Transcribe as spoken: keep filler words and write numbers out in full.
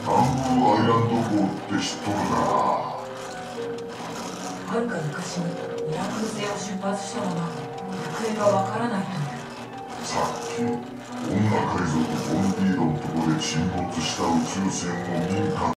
バンブーアイランド号って知っとるな。 はるか昔にミラクル星を出発したまま行方がわからないという。 さっき女海賊ボンディードのとこで沈没した宇宙船を民間